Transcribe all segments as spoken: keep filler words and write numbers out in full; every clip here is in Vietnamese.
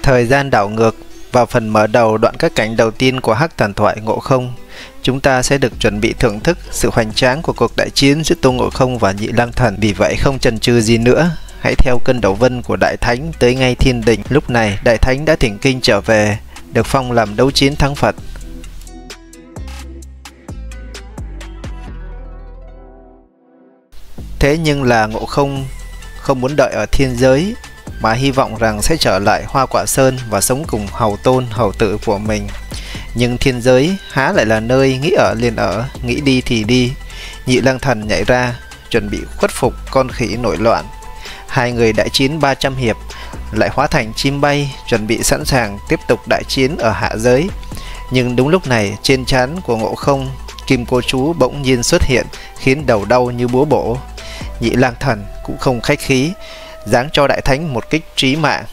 Thời gian đảo ngược vào phần mở đầu đoạn các cảnh đầu tiên của Hắc Thần Thoại Ngộ Không, chúng ta sẽ được chuẩn bị thưởng thức sự hoành tráng của cuộc đại chiến giữa Tôn Ngộ Không và Nhị Lang Thần. Vì vậy không chần chừ gì nữa, hãy theo cơn đầu vân của Đại Thánh tới ngay thiên đình. Lúc này Đại Thánh đã thỉnh kinh trở về, được phong làm đấu chiến thắng Phật. Thế nhưng là Ngộ Không không muốn đợi ở thiên giới, mà hy vọng rằng sẽ trở lại Hoa Quả Sơn và sống cùng hầu tôn hầu tử của mình. Nhưng thiên giới há lại là nơi nghĩ ở liền ở, nghĩ đi thì đi. Nhị Lang Thần nhảy ra, chuẩn bị khuất phục con khỉ nổi loạn. Hai người đại chiến ba trăm hiệp, lại hóa thành chim bay, chuẩn bị sẵn sàng tiếp tục đại chiến ở hạ giới. Nhưng đúng lúc này, trên trán của Ngộ Không, kim cô chú bỗng nhiên xuất hiện, khiến đầu đau như búa bổ. Nhị Lang Thần cũng không khách khí, giáng cho Đại Thánh một kích trí mạng.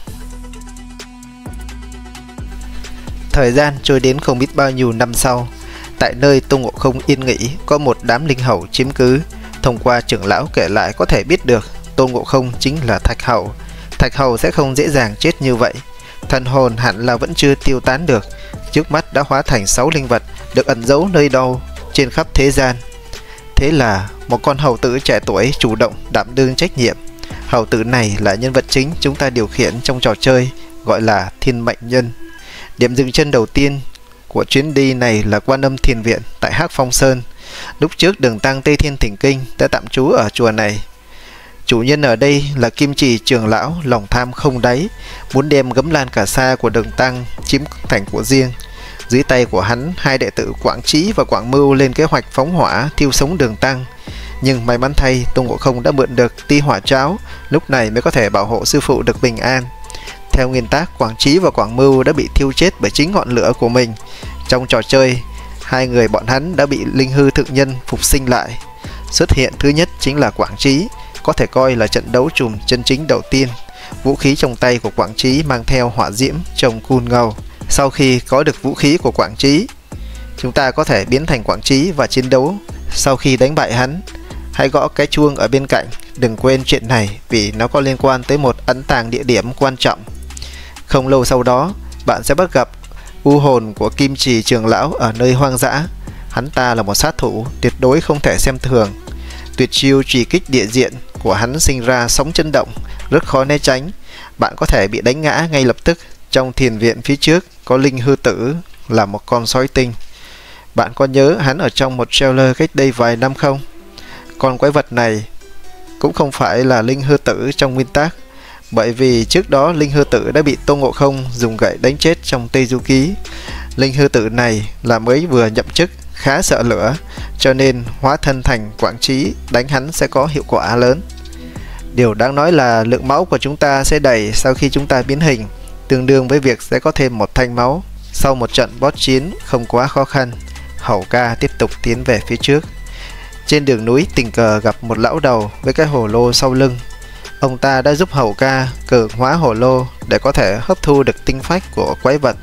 Thời gian trôi đến không biết bao nhiêu năm sau, tại nơi Tôn Ngộ Không yên nghỉ, có một đám linh hầu chiếm cứ. Thông qua trưởng lão kể lại có thể biết được Tôn Ngộ Không chính là Thạch Hầu. Thạch Hầu sẽ không dễ dàng chết như vậy, thần hồn hẳn là vẫn chưa tiêu tán được. Trước mắt đã hóa thành sáu linh vật được ẩn giấu nơi đâu trên khắp thế gian. Thế là một con hầu tử trẻ tuổi chủ động đảm đương trách nhiệm. Hầu tử này là nhân vật chính chúng ta điều khiển trong trò chơi, gọi là Thiên Mệnh Nhân. Điểm dừng chân đầu tiên của chuyến đi này là Quan Âm Thiền Viện tại Hắc Phong Sơn. Lúc trước Đường Tăng Tây Thiên Thỉnh Kinh đã tạm trú ở chùa này. Chủ nhân ở đây là Kim Trì trưởng lão lòng tham không đáy, muốn đem Gấm Lan Cả Sa của Đường Tăng chiếm thành của riêng. Dưới tay của hắn, hai đệ tử Quảng Trí và Quảng Mưu lên kế hoạch phóng hỏa thiêu sống Đường Tăng. Nhưng may mắn thay, Tôn Ngộ Không đã mượn được ti hỏa cháo, lúc này mới có thể bảo hộ sư phụ được bình an. Theo nguyên tắc, Quảng Trí và Quảng Mưu đã bị thiêu chết bởi chính ngọn lửa của mình. Trong trò chơi, hai người bọn hắn đã bị linh hư thượng nhân phục sinh lại. Xuất hiện thứ nhất chính là Quảng Trí, có thể coi là trận đấu trùm chân chính đầu tiên. Vũ khí trong tay của Quảng Trí mang theo hỏa diễm trông cool ngầu. Sau khi có được vũ khí của Quảng Trí, chúng ta có thể biến thành Quảng Trí và chiến đấu. Sau khi đánh bại hắn, hãy gõ cái chuông ở bên cạnh. Đừng quên chuyện này vì nó có liên quan tới một ẩn tàng địa điểm quan trọng. Không lâu sau đó, bạn sẽ bắt gặp u hồn của Kim Trì trưởng lão ở nơi hoang dã. Hắn ta là một sát thủ tuyệt đối không thể xem thường. Tuyệt chiêu trì kích địa diện của hắn sinh ra sóng chấn động, rất khó né tránh. Bạn có thể bị đánh ngã ngay lập tức. Trong thiền viện phía trước có linh hư tử là một con sói tinh. Bạn có nhớ hắn ở trong một trailer cách đây vài năm không? Con quái vật này cũng không phải là linh hư tử trong nguyên tắc, bởi vì trước đó linh hư tử đã bị Tôn Ngộ Không dùng gậy đánh chết trong Tây Du Ký. Linh hư tử này là mới vừa nhậm chức, khá sợ lửa, cho nên hóa thân thành Quảng Trí đánh hắn sẽ có hiệu quả lớn. Điều đáng nói là lượng máu của chúng ta sẽ đầy sau khi chúng ta biến hình, tương đương với việc sẽ có thêm một thanh máu. Sau một trận boss chiến không quá khó khăn, Hầu Ca tiếp tục tiến về phía trước. Trên đường núi tình cờ gặp một lão đầu với cái hồ lô sau lưng. Ông ta đã giúp Hầu Ca cường hóa hồ lô để có thể hấp thu được tinh phách của quái vật.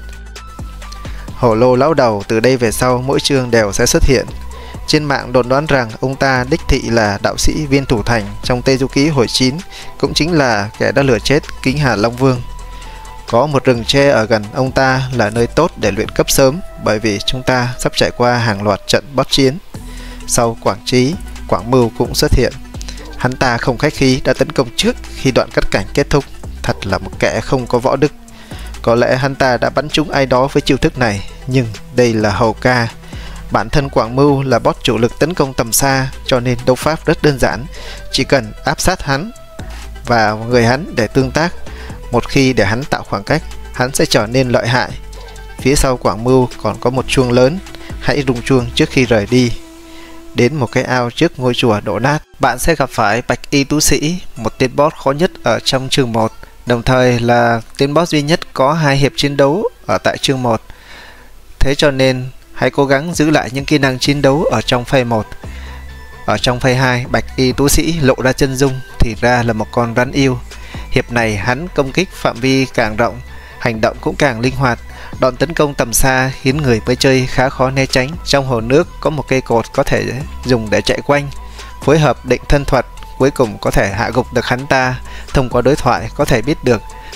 Hồ lô lão đầu từ đây về sau mỗi chương đều sẽ xuất hiện. Trên mạng đồn đoán rằng ông ta đích thị là đạo sĩ Viên Thủ Thành trong Tây Du Ký hồi chín, cũng chính là kẻ đã lừa chết Kính Hà Long Vương. Có một rừng tre ở gần ông ta là nơi tốt để luyện cấp sớm, bởi vì chúng ta sắp trải qua hàng loạt trận boss chiến. Sau Quảng Trí, Quảng Mưu cũng xuất hiện. Hắn ta không khách khí đã tấn công trước khi đoạn cắt cảnh kết thúc. Thật là một kẻ không có võ đức. Có lẽ hắn ta đã bắn trúng ai đó với chiêu thức này, nhưng đây là Hầu Ca. Bản thân Quảng Mưu là boss chủ lực tấn công tầm xa, cho nên đấu pháp rất đơn giản. Chỉ cần áp sát hắn và người hắn để tương tác. Một khi để hắn tạo khoảng cách, hắn sẽ trở nên lợi hại. Phía sau Quảng Mưu còn có một chuông lớn, hãy rung chuông trước khi rời đi. Đến một cái ao trước ngôi chùa đổ nát, bạn sẽ gặp phải Bạch Y Tu Sĩ, một tên boss khó nhất ở trong chương một, đồng thời là tên boss duy nhất có hai hiệp chiến đấu ở tại chương một. Thế cho nên hãy cố gắng giữ lại những kỹ năng chiến đấu ở trong phase một. Ở trong phase hai, Bạch Y Tu Sĩ lộ ra chân dung thì ra là một con rắn yêu. Hiệp này hắn công kích phạm vi càng rộng, hành động cũng càng linh hoạt. Đòn tấn công tầm xa khiến người mới chơi khá khó né tránh. Trong hồ nước có một cây cột có thể dùng để chạy quanh. Phối hợp định thân thuật, cuối cùng có thể hạ gục được hắn ta. Thông qua đối thoại có thể biết được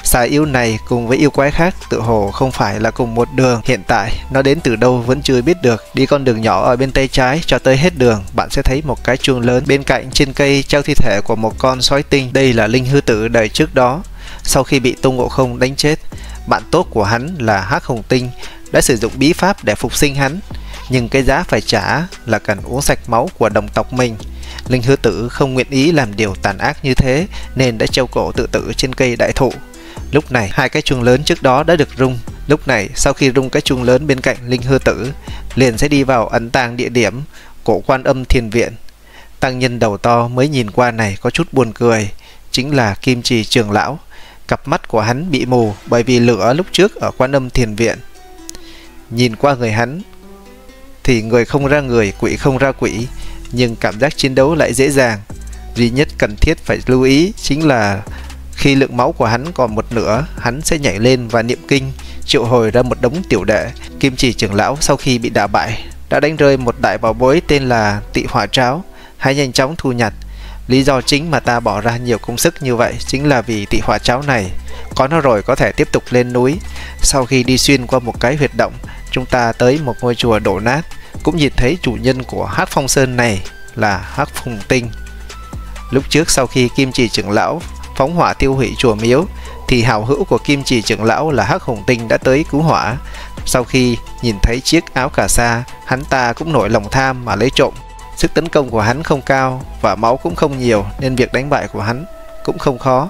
Xà yêu này cùng với yêu quái khác tự hồ không phải là cùng một đường. Hiện tại nó đến từ đâu vẫn chưa biết được. Đi con đường nhỏ ở bên tay trái cho tới hết đường, bạn sẽ thấy một cái chuông lớn. Bên cạnh trên cây treo thi thể của một con sói tinh. Đây là linh hư tử đời trước đó, sau khi bị Tôn Ngộ Không đánh chết. Bạn tốt của hắn là Hắc Hồng Tinh đã sử dụng bí pháp để phục sinh hắn, nhưng cái giá phải trả là cần uống sạch máu của đồng tộc mình. Linh hư tử không nguyện ý làm điều tàn ác như thế nên đã treo cổ tự tử trên cây đại thụ. Lúc này hai cái chuông lớn trước đó đã được rung. Lúc này sau khi rung cái chuông lớn bên cạnh linh hư tử, liền sẽ đi vào ẩn tàng địa điểm cổ Quan Âm Thiền Viện. Tăng nhân đầu to mới nhìn qua này có chút buồn cười, chính là Kim Trì trưởng lão. Cặp mắt của hắn bị mù bởi vì lửa lúc trước ở Quan Âm Thiền Viện. Nhìn qua người hắn thì người không ra người, quỷ không ra quỷ, nhưng cảm giác chiến đấu lại dễ dàng. Duy nhất cần thiết phải lưu ý chính là khi lượng máu của hắn còn một nửa, hắn sẽ nhảy lên và niệm kinh, triệu hồi ra một đống tiểu đệ. Kim Chỉ trưởng lão sau khi bị đả bại đã đánh rơi một đại bảo bối tên là Tị Hỏa Tráo. Hãy nhanh chóng thu nhặt. Lý do chính mà ta bỏ ra nhiều công sức như vậy chính là vì Tị Hỏa Tráo này. Có nó rồi có thể tiếp tục lên núi. Sau khi đi xuyên qua một cái huyệt động, chúng ta tới một ngôi chùa đổ nát, cũng nhìn thấy chủ nhân của Hắc Phong Sơn này là Hắc Phùng Tinh. Lúc trước sau khi Kim Chỉ trưởng lão phóng hỏa tiêu hủy chùa miếu, thì hảo hữu của Kim Chỉ trưởng lão là Hắc Hùng Tinh đã tới cứu hỏa. Sau khi nhìn thấy chiếc áo cà sa, hắn ta cũng nổi lòng tham mà lấy trộm. Sức tấn công của hắn không cao và máu cũng không nhiều, nên việc đánh bại của hắn cũng không khó.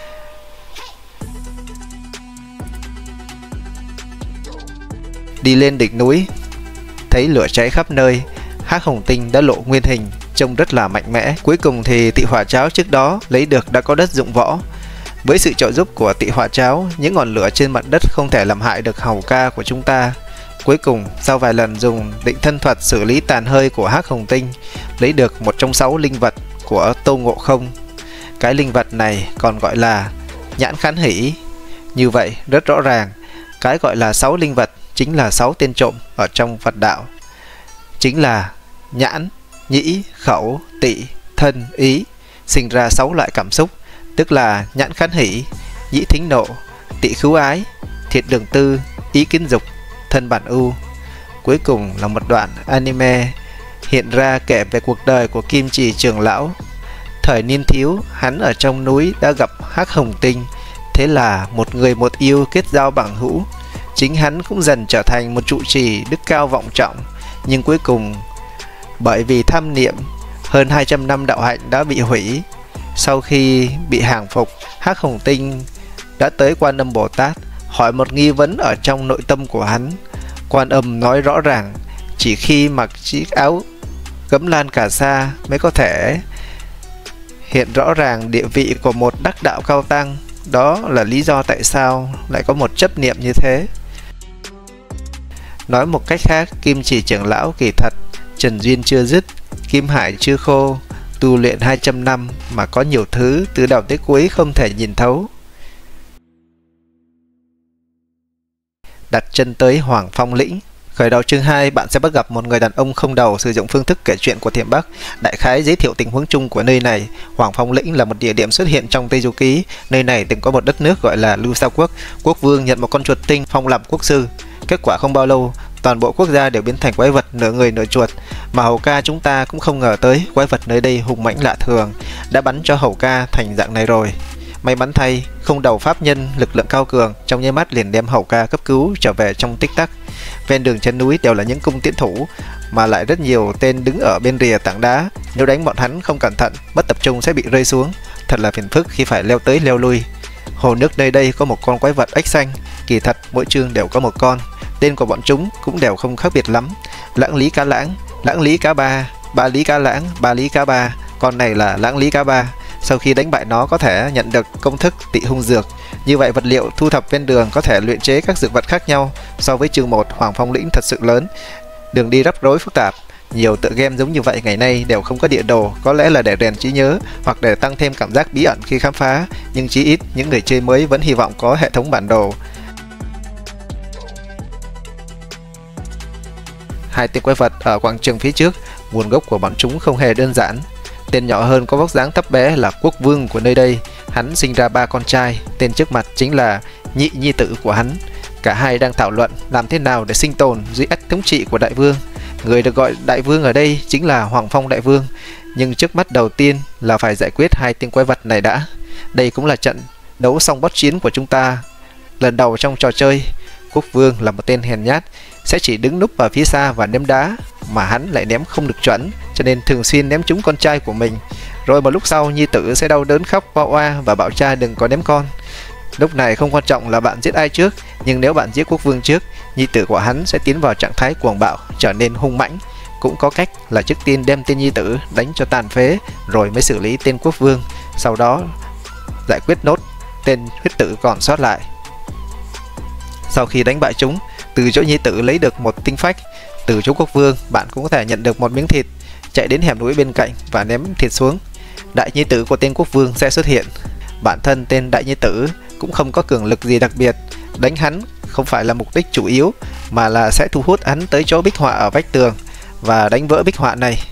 Đi lên đỉnh núi, thấy lửa cháy khắp nơi, Hắc Hùng Tinh đã lộ nguyên hình, trông rất là mạnh mẽ. Cuối cùng thì Tị Hỏa Tráo trước đó lấy được đã có đất dụng võ. Với sự trợ giúp của Tị Hỏa Tráo, những ngọn lửa trên mặt đất không thể làm hại được hầu ca của chúng ta. Cuối cùng, sau vài lần dùng định thân thuật xử lý tàn hơi của Hắc Hùng Tinh, lấy được một trong sáu linh vật của Tôn Ngộ Không. Cái linh vật này còn gọi là Nhãn Khán Hỷ. Như vậy, rất rõ ràng, cái gọi là sáu linh vật chính là sáu tên trộm ở trong Phật đạo. Chính là nhãn, nhĩ, khẩu, tị, thân, ý, sinh ra sáu loại cảm xúc, tức là nhãn khán hỷ, nhĩ thính nộ, tị khứu ái, thiệt đường tư, ý kiến dục, thân bản ưu. Cuối cùng là một đoạn anime hiện ra kể về cuộc đời của Kim Chỉ trưởng lão. Thời niên thiếu, hắn ở trong núi đã gặp Hắc Hồng Tinh, thế là một người một yêu kết giao bằng hữu. Chính hắn cũng dần trở thành một trụ trì đức cao vọng trọng, nhưng cuối cùng bởi vì tham niệm, hơn hai trăm năm đạo hạnh đã bị hủy. Sau khi bị hàng phục, Hắc Hồng Tinh đã tới Quan Âm Bồ Tát hỏi một nghi vấn ở trong nội tâm của hắn. Quan Âm nói rõ ràng chỉ khi mặc chiếc áo gấm lan cà sa mới có thể hiện rõ ràng địa vị của một đắc đạo cao tăng. Đó là lý do tại sao lại có một chấp niệm như thế. Nói một cách khác, Kim Chỉ trưởng lão kỳ thật trần duyên chưa dứt, kim hải chưa khô, tu luyện hai trăm năm mà có nhiều thứ từ đầu tới cuối không thể nhìn thấu. Đặt chân tới Hoàng Phong Lĩnh. Khởi đầu chương hai, bạn sẽ bắt gặp một người đàn ông không đầu sử dụng phương thức kể chuyện của Thiểm Bắc. Đại khái giới thiệu tình huống chung của nơi này. Hoàng Phong Lĩnh là một địa điểm xuất hiện trong Tây Du Ký. Nơi này từng có một đất nước gọi là Lưu Sa Quốc. Quốc vương nhận một con chuột tinh phong làm quốc sư. Kết quả không bao lâu, toàn bộ quốc gia đều biến thành quái vật nửa người nửa chuột. Mà hầu ca chúng ta cũng không ngờ tới quái vật nơi đây hùng mãnh lạ thường, đã bắn cho hầu ca thành dạng này rồi. May mắn thay, không đầu pháp nhân lực lượng cao cường trong nháy mắt liền đem hầu ca cấp cứu trở về trong tích tắc. Ven đường chân núi đều là những cung tiễn thủ, mà lại rất nhiều tên đứng ở bên rìa tảng đá. Nếu đánh bọn hắn không cẩn thận, mất tập trung sẽ bị rơi xuống. Thật là phiền phức khi phải leo tới leo lui. Hồ nước nơi đây có một con quái vật ếch xanh, kỳ thật mỗi chương đều có một con. Tên của bọn chúng cũng đều không khác biệt lắm. Lãng Lý Cá Lãng, Lãng Lý Cá Ba, Ba Lý Cá Lãng, Ba Lý Cá Ba. Con này là Lãng Lý Cá Ba. Sau khi đánh bại nó có thể nhận được công thức Tị Hung Dược. Như vậy vật liệu thu thập ven đường có thể luyện chế các dược vật khác nhau. So với chương một, Hoàng Phong Lĩnh thật sự lớn, đường đi rắc rối phức tạp. Nhiều tựa game giống như vậy ngày nay đều không có địa đồ, có lẽ là để rèn trí nhớ hoặc để tăng thêm cảm giác bí ẩn khi khám phá, nhưng chí ít những người chơi mới vẫn hy vọng có hệ thống bản đồ. Hai tên quái vật ở quảng trường phía trước, nguồn gốc của bọn chúng không hề đơn giản. Tên nhỏ hơn có vóc dáng thấp bé là quốc vương của nơi đây, Hắn sinh ra ba con trai, tên trước mặt chính là nhị nhi tử của hắn. Cả hai đang thảo luận làm thế nào để sinh tồn dưới ách thống trị của đại vương. Người được gọi đại vương ở đây chính là Hoàng Phong đại vương. Nhưng trước mắt đầu tiên là phải giải quyết hai tên quái vật này đã. Đây cũng là trận đấu xong boss chiến của chúng ta lần đầu trong trò chơi. Quốc vương là một tên hèn nhát, sẽ chỉ đứng núp ở phía xa và ném đá, mà hắn lại ném không được chuẩn, cho nên thường xuyên ném trúng con trai của mình. Rồi một lúc sau nhi tử sẽ đau đớn khóc oa oa và bảo cha đừng có ném con. Lúc này không quan trọng là bạn giết ai trước, nhưng nếu bạn giết quốc vương trước, nhi tử của hắn sẽ tiến vào trạng thái cuồng bạo, trở nên hung mãnh. Cũng có cách là trước tiên đem tên nhi tử đánh cho tàn phế, rồi mới xử lý tên quốc vương, sau đó giải quyết nốt tên huyết tử còn sót lại. Sau khi đánh bại chúng, từ chỗ nhi tử lấy được một tinh phách, từ chỗ quốc vương bạn cũng có thể nhận được một miếng thịt. Chạy đến hẻm núi bên cạnh và ném thịt xuống, đại nhi tử của tên quốc vương sẽ xuất hiện. Bản thân tên đại nhi tử cũng không có cường lực gì đặc biệt, đánh hắn không phải là mục đích chủ yếu, mà là sẽ thu hút hắn tới chỗ bích họa ở vách tường và đánh vỡ bích họa này.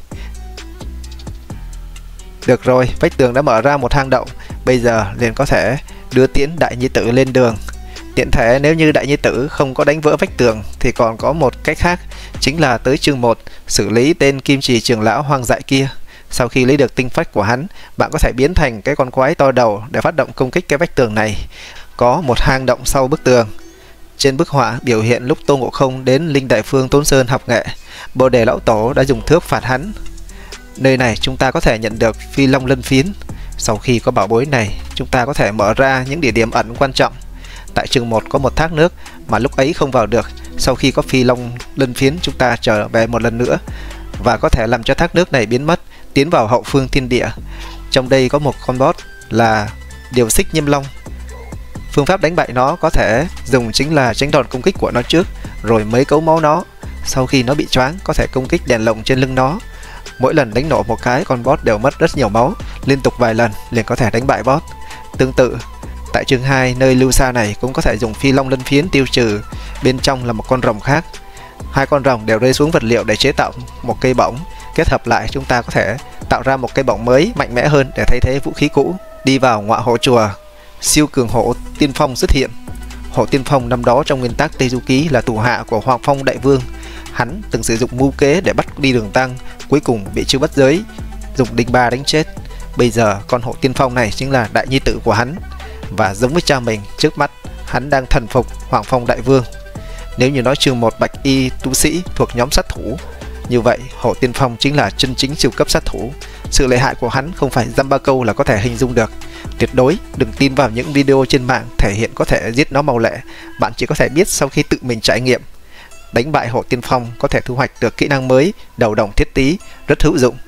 Được rồi, vách tường đã mở ra một hang động, bây giờ liền có thể đưa tiễn đại nhi tử lên đường. Tiện thể nếu như đại nhi tử không có đánh vỡ vách tường thì còn có một cách khác, chính là tới chương một xử lý tên kim trì trưởng lão hoang dại kia. Sau khi lấy được tinh phách của hắn, bạn có thể biến thành cái con quái to đầu để phát động công kích cái vách tường này. Có một hang động sau bức tường. Trên bức họa biểu hiện lúc Tôn Ngộ Không đến Linh Đại Phương Tốn Sơn học nghệ, Bồ Đề lão tổ đã dùng thước phạt hắn. Nơi này chúng ta có thể nhận được Phi Long Lân Phiến. Sau khi có bảo bối này, chúng ta có thể mở ra những địa điểm ẩn quan trọng. Tại chương một có một thác nước mà lúc ấy không vào được. Sau khi có Phi Long Lân Phiến, chúng ta trở về một lần nữa và có thể làm cho thác nước này biến mất, tiến vào hậu phương thiên địa. Trong đây có một con boss là Điều Xích Nhiêm Long. Phương pháp đánh bại nó có thể dùng chính là tránh đòn công kích của nó trước, rồi mới cấu máu nó. Sau khi nó bị choáng, có thể công kích đèn lồng trên lưng nó. Mỗi lần đánh nổ một cái, con boss đều mất rất nhiều máu, liên tục vài lần liền có thể đánh bại boss. Tương tự, tại chương hai nơi lưu xa này cũng có thể dùng Phi Long Lân Phiến tiêu trừ. Bên trong là một con rồng khác. Hai con rồng đều rơi xuống vật liệu để chế tạo một cây bổng. Kết hợp lại chúng ta có thể tạo ra một cây bổng mới mạnh mẽ hơn để thay thế vũ khí cũ. Đi vào ngọa hộ chùa, siêu cường hổ Tiên Phong xuất hiện. Hổ Tiên Phong năm đó trong nguyên tắc Tây Du Ký là thủ hạ của Hoàng Phong đại vương. Hắn từng sử dụng mưu kế để bắt đi Đường Tăng, cuối cùng bị Chư Bắt Giới dùng đinh ba đánh chết. Bây giờ con Hổ Tiên Phong này chính là đại nhi tử của hắn, và giống với cha mình, trước mắt hắn đang thần phục Hoàng Phong đại vương. Nếu như nói chương một bạch y tu sĩ thuộc nhóm sát thủ, như vậy Hổ Tiên Phong chính là chân chính siêu cấp sát thủ. Sự lợi hại của hắn không phải dăm ba câu là có thể hình dung được. Tuyệt đối đừng tin vào những video trên mạng thể hiện có thể giết nó mau lẹ. Bạn chỉ có thể biết sau khi tự mình trải nghiệm. Đánh bại Hổ Tiên Phong có thể thu hoạch được kỹ năng mới Đầu Đồng Thiết Tý, rất hữu dụng.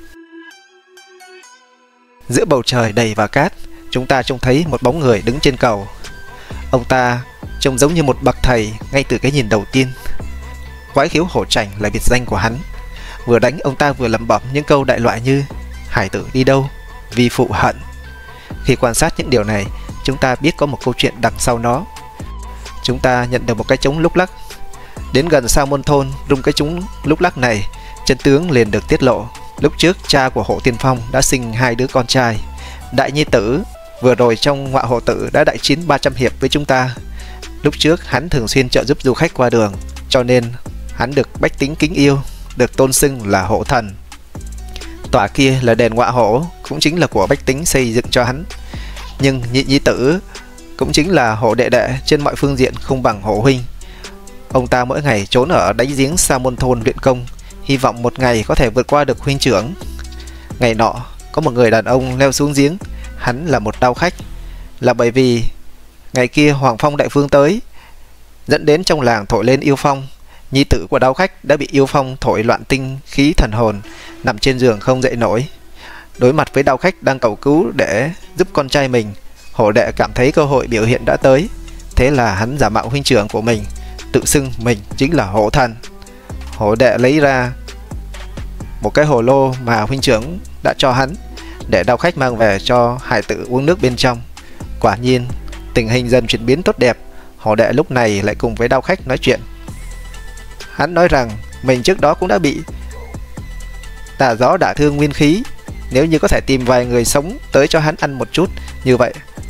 Giữa bầu trời đầy và cát, chúng ta trông thấy một bóng người đứng trên cầu. Ông ta trông giống như một bậc thầy ngay từ cái nhìn đầu tiên. Quái khiếu hổ trành là biệt danh của hắn. Vừa đánh ông ta vừa lẩm bẩm những câu đại loại như hải tử đi đâu, vi phụ hận. Khi quan sát những điều này, chúng ta biết có một câu chuyện đằng sau nó. Chúng ta nhận được một cái trống lúc lắc. Đến gần Sa Môn Thôn rung cái trống lúc lắc này, chân tướng liền được tiết lộ. Lúc trước cha của Hổ Tiên Phong đã sinh hai đứa con trai. Đại nhi tử vừa rồi trong ngọa hộ tử đã đại chiến ba trăm hiệp với chúng ta. Lúc trước hắn thường xuyên trợ giúp du khách qua đường, cho nên hắn được bách tính kính yêu, được tôn xưng là Hổ Thần. Tòa kia là đền ngọa hổ, cũng chính là của bách tính xây dựng cho hắn. Nhưng nhị nhi tử cũng chính là Hổ đệ đệ, trên mọi phương diện không bằng Hổ huynh. Ông ta mỗi ngày trốn ở đáy giếng Sa Môn Thôn luyện công, hy vọng một ngày có thể vượt qua được huynh trưởng. Ngày nọ có một người đàn ông leo xuống giếng. Hắn là một đao khách, là bởi vì ngày kia Hoàng Phong đại vương tới, dẫn đến trong làng thổi lên yêu phong. Nhi tử của đao khách đã bị yêu phong thổi loạn tinh khí thần hồn, nằm trên giường không dậy nổi. Đối mặt với đao khách đang cầu cứu để giúp con trai mình, Hổ đệ cảm thấy cơ hội biểu hiện đã tới. Thế là hắn giả mạo huynh trưởng của mình, tự xưng mình chính là Hổ Thần. Hổ đệ lấy ra một cái hồ lô mà huynh trưởng đã cho hắn, để đao khách mang về cho hải tử uống nước bên trong. Quả nhiên tình hình dần chuyển biến tốt đẹp. Hổ đệ lúc này lại cùng với đao khách nói chuyện. Hắn nói rằng mình trước đó cũng đã bị tà gió đả thương nguyên khí, nếu như có thể tìm vài người sống tới cho hắn ăn một chút, như vậy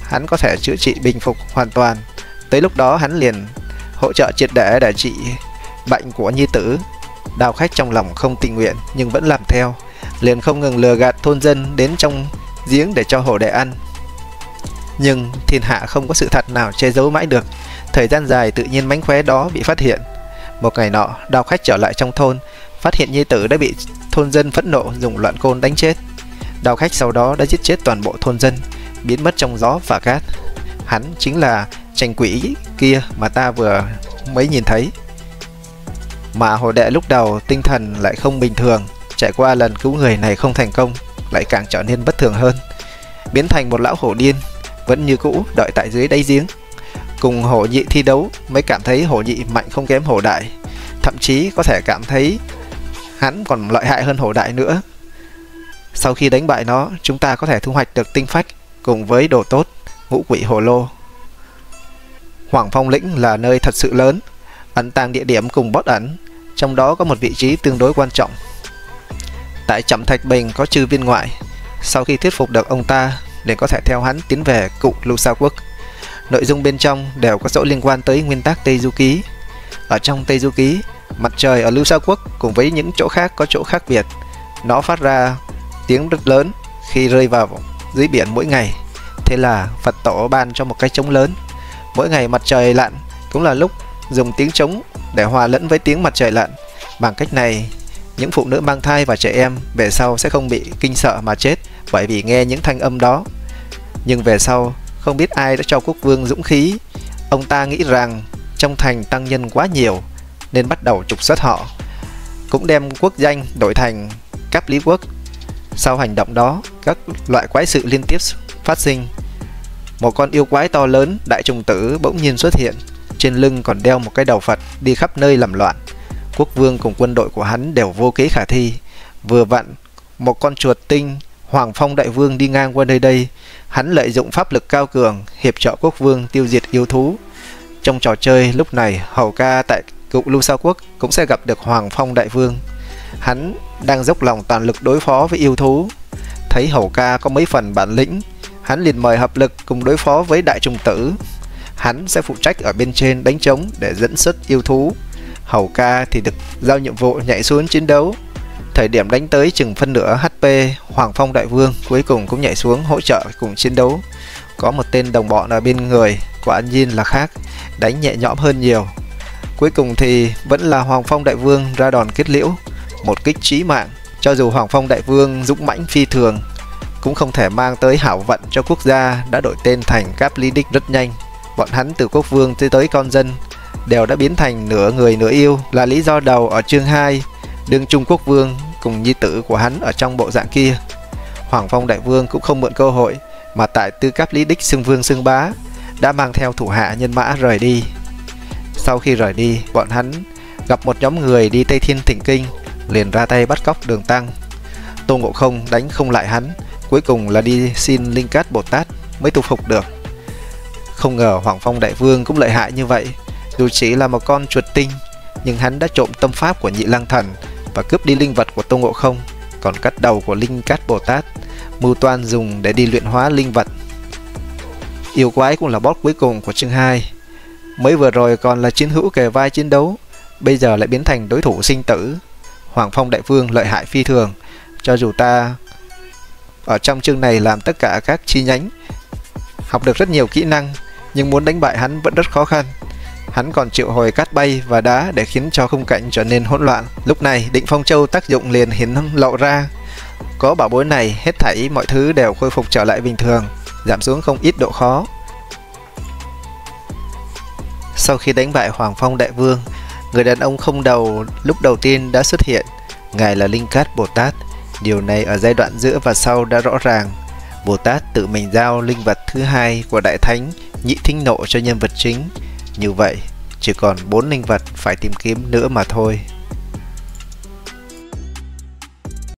hắn có thể chữa trị bình phục hoàn toàn. Tới lúc đó hắn liền hỗ trợ triệt để để trị bệnh của nhi tử. Đào Khách trong lòng không tình nguyện nhưng vẫn làm theo, liền không ngừng lừa gạt thôn dân đến trong giếng để cho hổ đệ ăn. Nhưng thiên hạ không có sự thật nào che giấu mãi được. Thời gian dài tự nhiên mánh khóe đó bị phát hiện. Một ngày nọ, Đào Khách trở lại trong thôn, phát hiện nhi tử đã bị thôn dân phẫn nộ dùng loạn côn đánh chết. Đào Khách sau đó đã giết chết toàn bộ thôn dân, biến mất trong gió và cát. Hắn chính là tranh quỷ kia mà ta vừa mới nhìn thấy. Mà hổ đệ lúc đầu tinh thần lại không bình thường, trải qua lần cứu người này không thành công, lại càng trở nên bất thường hơn, biến thành một lão hổ điên, vẫn như cũ đợi tại dưới đáy giếng. Cùng hổ nhị thi đấu mới cảm thấy hổ nhị mạnh không kém hổ đại, thậm chí có thể cảm thấy hắn còn lợi hại hơn hổ đại nữa. Sau khi đánh bại nó, chúng ta có thể thu hoạch được tinh phách cùng với đồ tốt, ngũ quỷ hồ lô. Hoàng Phong lĩnh là nơi thật sự lớn, ẩn tàng địa điểm cùng bót ẩn, trong đó có một vị trí tương đối quan trọng. Tại Trẩm Thạch Bình có chư viên ngoại, sau khi thuyết phục được ông ta để có thể theo hắn tiến về Cụ Lưu Sa Quốc. Nội dung bên trong đều có chỗ liên quan tới nguyên tắc Tây Du Ký. Ở trong Tây Du Ký, mặt trời ở Lưu Sa Quốc cùng với những chỗ khác có chỗ khác biệt. Nó phát ra tiếng rất lớn khi rơi vào dưới biển mỗi ngày. Thế là Phật tổ ban cho một cái trống lớn. Mỗi ngày mặt trời lặn cũng là lúc dùng tiếng trống để hòa lẫn với tiếng mặt trời lặn. Bằng cách này, những phụ nữ mang thai và trẻ em về sau sẽ không bị kinh sợ mà chết bởi vì nghe những thanh âm đó. Nhưng về sau, không biết ai đã cho quốc vương dũng khí. Ông ta nghĩ rằng trong thành tăng nhân quá nhiều nên bắt đầu trục xuất họ, cũng đem quốc danh đổi thành Cáp Lý Quốc. Sau hành động đó, các loại quái sự liên tiếp phát sinh. Một con yêu quái to lớn đại trùng tử bỗng nhiên xuất hiện, trên lưng còn đeo một cái đầu Phật, đi khắp nơi làm loạn. Quốc vương cùng quân đội của hắn đều vô kế khả thi. Vừa vặn một con chuột tinh Hoàng Phong đại vương đi ngang qua nơi đây, hắn lợi dụng pháp lực cao cường hiệp trợ quốc vương tiêu diệt yêu thú. Trong trò chơi lúc này, hầu ca tại Cụ Lưu Sa Quốc cũng sẽ gặp được Hoàng Phong đại vương. Hắn đang dốc lòng toàn lực đối phó với yêu thú. Thấy hầu ca có mấy phần bản lĩnh, hắn liền mời hợp lực cùng đối phó với đại trùng tử. Hắn sẽ phụ trách ở bên trên đánh trống để dẫn xuất yêu thú. Hầu ca thì được giao nhiệm vụ nhảy xuống chiến đấu. Thời điểm đánh tới chừng phân nửa hát pê, Hoàng Phong đại vương cuối cùng cũng nhảy xuống hỗ trợ cùng chiến đấu. Có một tên đồng bọn ở bên người, quả nhiên là khác, đánh nhẹ nhõm hơn nhiều. Cuối cùng thì vẫn là Hoàng Phong đại vương ra đòn kết liễu, một kích chí mạng. Cho dù Hoàng Phong đại vương dũng mãnh phi thường, cũng không thể mang tới hảo vận cho quốc gia đã đổi tên thành Cáp Lý Đích rất nhanh. Bọn hắn từ quốc vương tới tới con dân đều đã biến thành nửa người nửa yêu, là lý do đầu ở chương hai, đương Trung Quốc vương cùng nhi tử của hắn ở trong bộ dạng kia. Hoàng Phong đại vương cũng không mượn cơ hội, mà tại tư Cáp Lý Đích xưng vương xưng bá, đã mang theo thủ hạ nhân mã rời đi. Sau khi rời đi, bọn hắn gặp một nhóm người đi Tây Thiên Thỉnh Kinh, liền ra tay bắt cóc Đường Tăng. Tôn Ngộ Không đánh không lại hắn, cuối cùng là đi xin Linh Cát Bồ Tát mới tu phục được. Không ngờ Hoàng Phong đại vương cũng lợi hại như vậy. Dù chỉ là một con chuột tinh, nhưng hắn đã trộm tâm pháp của Nhị Lang Thần và cướp đi linh vật của Tôn Ngộ Không, còn cắt đầu của Linh Cát Bồ Tát, mưu toan dùng để đi luyện hóa linh vật. Yêu quái cũng là boss cuối cùng của chương hai. Mới vừa rồi còn là chiến hữu kề vai chiến đấu, bây giờ lại biến thành đối thủ sinh tử. Hoàng Phong đại vương lợi hại phi thường. Cho dù ta ở trong chương này làm tất cả các chi nhánh, học được rất nhiều kỹ năng, nhưng muốn đánh bại hắn vẫn rất khó khăn. Hắn còn triệu hồi cát bay và đá để khiến cho khung cảnh trở nên hỗn loạn. Lúc này Định Phong Châu tác dụng liền hiển lộ ra. Có bảo bối này, hết thảy mọi thứ đều khôi phục trở lại bình thường, giảm xuống không ít độ khó. Sau khi đánh bại Hoàng Phong đại vương, người đàn ông không đầu lúc đầu tiên đã xuất hiện. Ngài là Linh Cát Bồ Tát. Điều này ở giai đoạn giữa và sau đã rõ ràng. Bồ Tát tự mình giao linh vật thứ hai của Đại Thánh Nhị Thính Nộ cho nhân vật chính. Như vậy, chỉ còn bốn linh vật phải tìm kiếm nữa mà thôi.